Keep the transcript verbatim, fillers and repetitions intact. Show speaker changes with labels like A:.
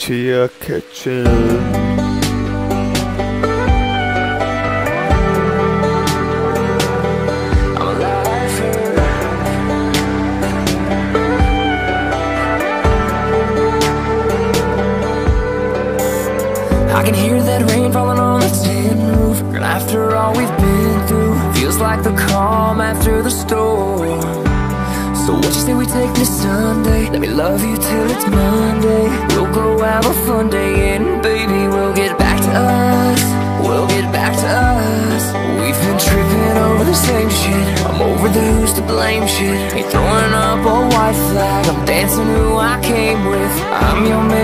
A: to your kitchen.
B: I can hear that rain falling on the tin roof, and after all we've been through, feels like the calm after the storm. So what you say we take this Sunday? Let me love you till it's Monday. We'll go have a fun day, and baby, we'll get back to us. We'll get back to us. We've been tripping over the same shit. I'm over the who's to blame shit. Ain't throwing up a white flag, I'm dancing who I came with. I'm your man,